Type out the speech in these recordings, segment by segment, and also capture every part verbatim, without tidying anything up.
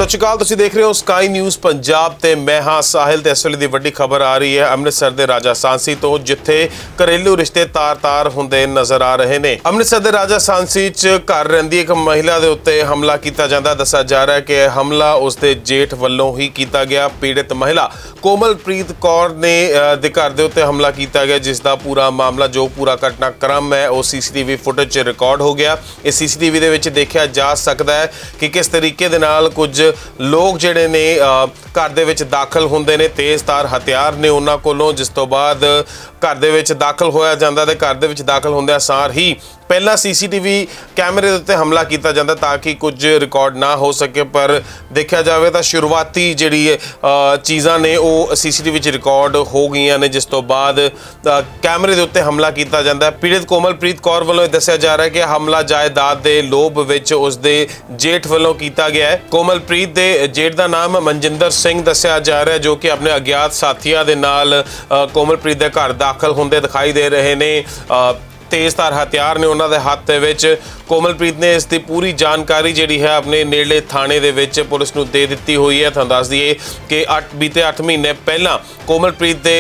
सत श्री अकाल, तुसीं देख रहे हो स्काई न्यूज़ पंजाब ते मैं हाँ साहिल। ते इस वेले दी वड्डी खबर आ रही है अमृतसर दे राजा सांसी तो, जिथे घरेलू रिश्ते तार तार हुंदे नज़र आ रहे ने। अमृतसर दे राजा सांसी च घर रहिंदी एक महिला दे उत्ते हमला किया जाता दस्सिया जा रहा है कि हमला उसके जेठ वल्लों ही किया गया। पीड़ित महिला कोमलप्रीत कौर ने दे घर दे उत्ते हमला किया गया, जिसका पूरा मामला जो पूरा घटनाक्रम है वो C C T V footage च रिकॉर्ड हो गया। इस सी सी टी वी दे विच देखा जा सकता है कि किस तरीके दे नाल कुछ लोग जिहड़े ने घर दे विच दाखल हुंदे ने, तेज़ तार हथियार ने उन्हां कोलों, जिस तो बाद घर दे विच दाखल होया जांदा ते घर दे विच दाखल हुंदिआं सार ही पहला सी सी टी वी कैमरे दे उत्ते हमला किया जाता ताकि कुछ रिकॉर्ड ना हो सके। पर देखा जाए तो शुरुआती जिहड़ी चीज़ां ने वो सी सी टी वी च रिकॉर्ड हो गई ने, जिस तो बाद कैमरे दे उत्ते हमला किया जाता है। पीड़ित कोमलप्रीत कौर वालों दस्सिया जा रहा है कि हमला जायदाद के लोभ विच उसदे जेठ वालों किया गया है। कोमलप्रीत दे जेठ का नाम मनजिंदर सिंह दस्सिया जा रहा है, जो कि अपने अज्ञात साथियों के नाल कोमलप्रीत के घर दाखल होंदे दिखाई दे रहे ने। तेज़ तार हथियार ने उन्होंने हाथ विच। कोमलप्रीत ने इसकी पूरी जानकारी जी है अपने नेड़े थाने दे विच पुलिस नूं दे दिती हुई है। तुहानूं दस दईए कि अठ बीते अठ महीने पहला कोमलप्रीत के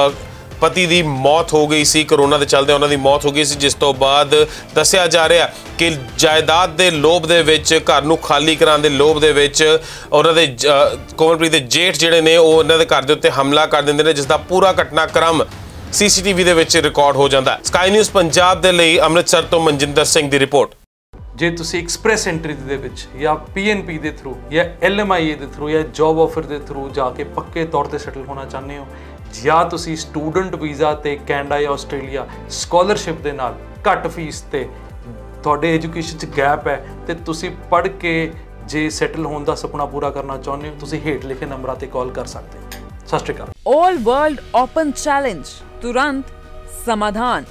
पति की मौत हो गई सी, करोना के चलते उन्होंने मौत हो गई सी, जिस तो बाद दस्सिया जा रहा कि जायदाद के लोभ दे विच, घर नूं खाली कराने के लोभ दे विच उन्होंने कोमलप्रीत के जेठ जिहड़े ने वो उन्होंने घर के उत्ते हमला कर देंदे ने, जिसका पूरा घटनाक्रम सी सी टी वी दे विच रिकॉर्ड हो जाता है। स्काई न्यूज़ पंजाब दे लई अमृतसर तो मनजिंदर सिंह की रिपोर्ट। जे तुसी एक्सप्रैस एंट्री दे विच या पी एन पी दे थ्रू या एल एम आई ए दे थ्रू या जॉब ऑफर दे थ्रू जाके पक्के तौर पर सैटल होना चाहते हो, या तुसी स्टूडेंट वीज़ा ते कैनेडा या आस्ट्रेलिया स्कॉलरशिप दे नाल घट फीस ते तुहाडे एजुकेशन च गैप है ते तुसी पढ़ के जे सैटल होने का सपना पूरा करना चाहते हो, तुसी हेठ लिखे नंबरां ते कॉल कर सकते हो। सत श्री अकाल। ऑल वर्ल्ड ओपन चैलेंज, तुरंत समाधान।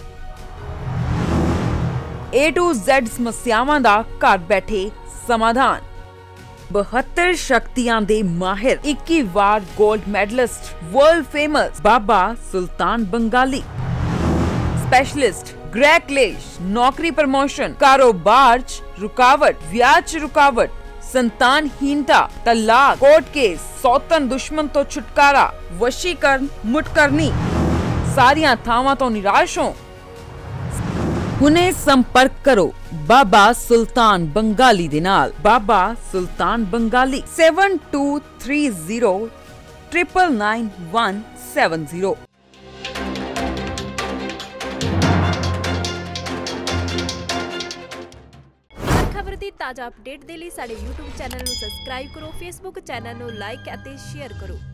ए टू जेड समस्यावां दा घर बैठे समाधान। बहत्तर शक्तियां दे माहिर, इक्की वार gold medalist, world famous Baba Sultan Bengali, specialist गृह क्लेश, नौकरी प्रमोशन, कारोबार च रुकावट, व्याज च रुकावट, संतानहीनता, तलाक, कोर्ट केस, सौतन दुश्मन तो छुटकारा, वशीकरण, मुटकरनी, सारियां थावां तो निराश हो, हुणे संपर्क करो बाबा सुल्तान बंगाली दे नाल। Baba Sultan Bengali seven two three zero triple nine one seven zero. खबर दी ताजा अपडेट दे लई साडे यूट्यूब चैनल नूं सबसक्राइब करो, फेसबुक चैनल नूं लाइक अते शेयर करो।